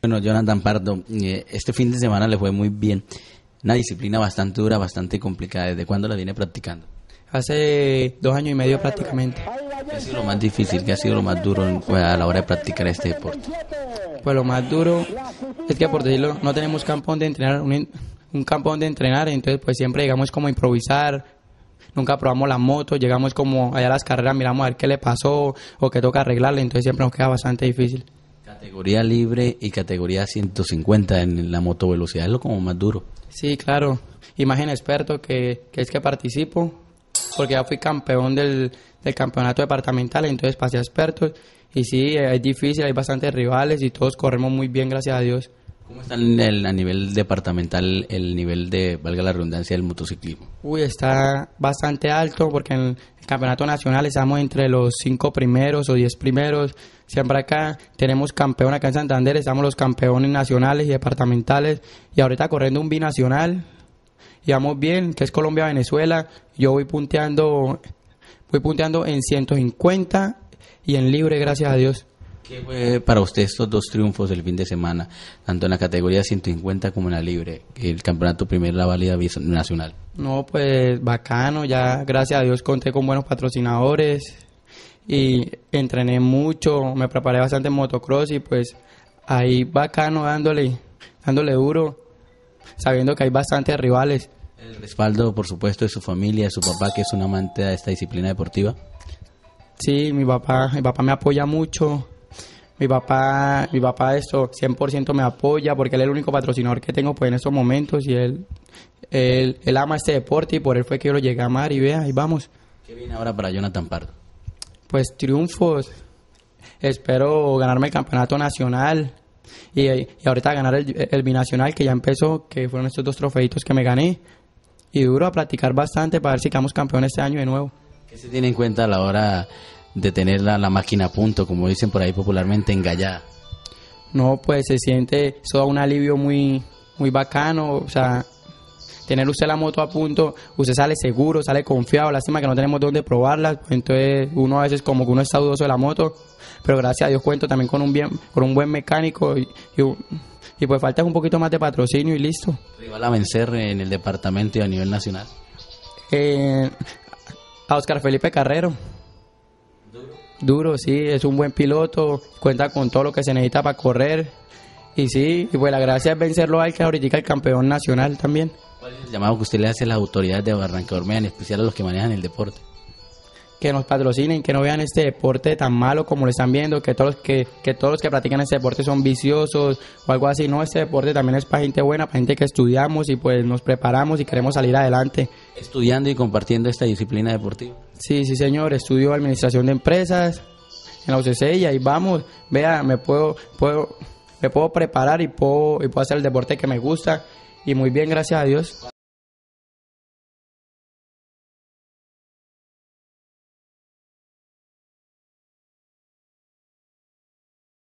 Bueno, Jonathan Pardo, este fin de semana le fue muy bien. Una disciplina bastante dura, bastante complicada. ¿Desde cuándo la viene practicando? Hace 2 años y medio prácticamente. ¿Qué ha sido lo más difícil? ¿Qué ha sido lo más duro a la hora de practicar este deporte? Pues lo más duro es que, por decirlo, no tenemos campo donde entrenar, un campo donde entrenar, entonces pues siempre llegamos como a improvisar, nunca probamos la moto, llegamos como allá a las carreras, miramos a ver qué le pasó o qué toca arreglarle, entonces siempre nos queda bastante difícil. Categoría libre y categoría 150 en la motovelocidad es lo como más duro. Sí, claro, imagen experto que es que participo, porque ya fui campeón del campeonato departamental, entonces pasé a expertos. Y sí, es difícil, hay bastantes rivales y todos corremos muy bien, gracias a Dios. ¿Cómo está a nivel departamental el nivel de, valga la redundancia, del motociclismo? Está bastante alto porque en el campeonato nacional estamos entre los 5 primeros o 10 primeros. Siempre acá tenemos campeón acá en Santander, estamos los campeones nacionales y departamentales. Y ahorita corriendo un binacional, y vamos bien, que es Colombia-Venezuela. Yo voy punteando en 150 y en libre, gracias a Dios. ¿Qué fue para usted estos 2 triunfos del fin de semana, tanto en la categoría 150 como en la libre, el campeonato primero, la válida nacional? No, pues bacano, ya gracias a Dios conté con buenos patrocinadores y entrené mucho, me preparé bastante en motocross y pues ahí bacano dándole duro, sabiendo que hay bastantes rivales. El respaldo, por supuesto, de su familia, de su papá, que es un amante de esta disciplina deportiva. Sí, mi papá me apoya mucho. Mi papá esto 100% me apoya porque él es el único patrocinador que tengo pues en estos momentos y él ama este deporte y por él fue que yo lo llegué a amar y vea, ahí vamos. ¿Qué viene ahora para Jonathan Pardo? Pues triunfos, espero ganarme el campeonato nacional y ahorita ganar el binacional que ya empezó, que fueron estos 2 trofeitos que me gané y duro a practicar bastante para ver si quedamos campeones este año de nuevo. ¿Qué se tiene en cuenta a la hora de tener la máquina a punto, como dicen por ahí popularmente, engallada? No, pues se siente eso, un alivio muy, muy bacano, o sea, tener usted la moto a punto, usted sale seguro, sale confiado, lástima que no tenemos dónde probarla, entonces uno a veces como que uno está dudoso de la moto, pero gracias a Dios cuento también con un buen mecánico y pues falta un poquito más de patrocinio y listo. ¿Rival a vencer en el departamento y a nivel nacional? A Oscar Felipe Carrero. Duro, sí, es un buen piloto, cuenta con todo lo que se necesita para correr. Y sí, y pues la gracia es vencerlo al que ahorita el campeón nacional también. ¿Cuál es el llamado que usted le hace a las autoridades de Barrancabermeja, en especial a los que manejan el deporte? Que nos patrocinen, que no vean este deporte tan malo como lo están viendo, que todos los que practican este deporte son viciosos o algo así. No, este deporte también es para gente buena, para gente que estudiamos y pues nos preparamos y queremos salir adelante. ¿Estudiando y compartiendo esta disciplina deportiva? Sí, señor, estudio administración de empresas en la UCC y ahí vamos. Vea, me puedo preparar y puedo hacer el deporte que me gusta y muy bien, gracias a Dios.